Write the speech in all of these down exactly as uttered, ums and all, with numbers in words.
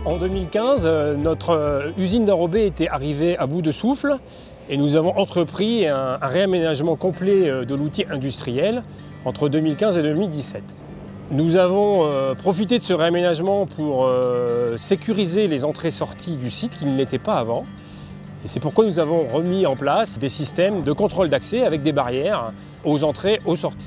En deux mille quinze, notre usine d'enrobé était arrivée à bout de souffle et nous avons entrepris un, un réaménagement complet de l'outil industriel entre deux mille quinze et deux mille dix-sept. Nous avons euh, profité de ce réaménagement pour euh, sécuriser les entrées-sorties du site qui ne l'étaient pas avant. Et c'est pourquoi nous avons remis en place des systèmes de contrôle d'accès avec des barrières aux entrées, aux sorties.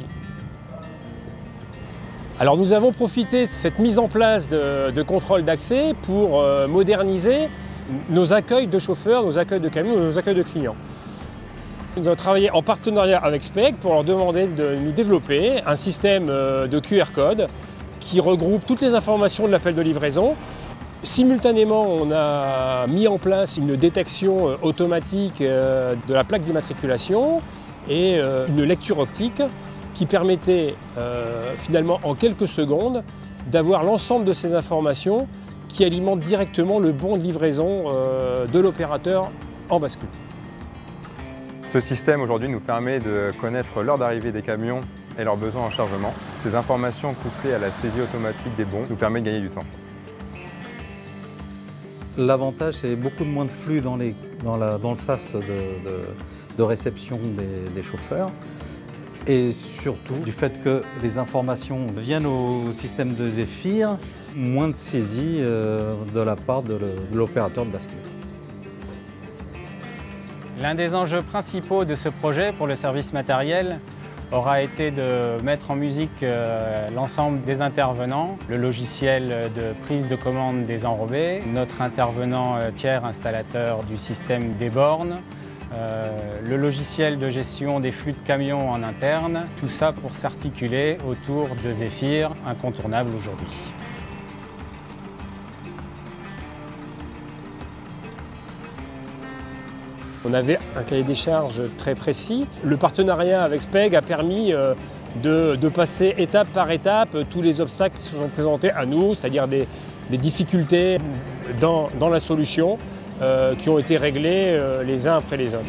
Alors nous avons profité de cette mise en place de, de contrôle d'accès pour euh, moderniser nos accueils de chauffeurs, nos accueils de camions, nos accueils de clients. Nous avons travaillé en partenariat avec SPEG pour leur demander de nous développer un système de Q R code qui regroupe toutes les informations de l'appel de livraison. Simultanément, on a mis en place une détection automatique de la plaque d'immatriculation et une lecture optique qui permettait euh, finalement en quelques secondes d'avoir l'ensemble de ces informations qui alimentent directement le bon de livraison euh, de l'opérateur en bascule. Ce système aujourd'hui nous permet de connaître l'heure d'arrivée des camions et leurs besoins en chargement. Ces informations couplées à la saisie automatique des bons nous permettent de gagner du temps. L'avantage, c'est beaucoup de moins de flux dans, les, dans, la, dans le sas de, de, de réception des, des chauffeurs. Et surtout, du fait que les informations viennent au système de Zephyr, moins de saisie euh, de la part de l'opérateur de bascule. L'un des enjeux principaux de ce projet pour le service matériel aura été de mettre en musique euh, l'ensemble des intervenants, le logiciel de prise de commande des enrobés, notre intervenant euh, tiers installateur du système des bornes, euh, le logiciel de gestion des flux de camions en interne, tout ça pour s'articuler autour de Zephyr, incontournable aujourd'hui. On avait un cahier des charges très précis. Le partenariat avec SPEG a permis de, de passer étape par étape tous les obstacles qui se sont présentés à nous, c'est-à-dire des, des difficultés dans, dans la solution euh, qui ont été réglées euh, les uns après les autres.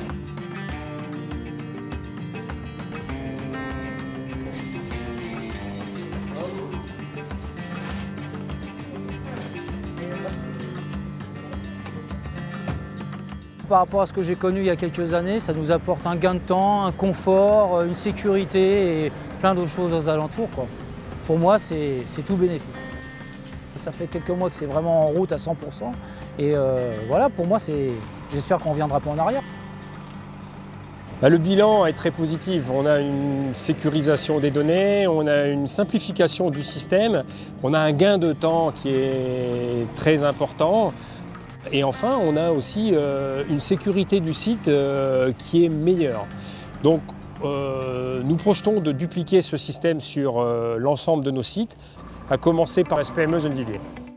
Par rapport à ce que j'ai connu il y a quelques années, ça nous apporte un gain de temps, un confort, une sécurité et plein d'autres choses aux alentours, quoi. Pour moi, c'est tout bénéfice. Ça fait quelques mois que c'est vraiment en route à cent pour cent et euh, voilà, pour moi, j'espère qu'on ne reviendra pas en arrière. Bah, le bilan est très positif. On a une sécurisation des données, on a une simplification du système, on a un gain de temps qui est très important. Et enfin, on a aussi euh, une sécurité du site euh, qui est meilleure. Donc, euh, nous projetons de dupliquer ce système sur euh, l'ensemble de nos sites, à commencer par S P M E Gennevilliers.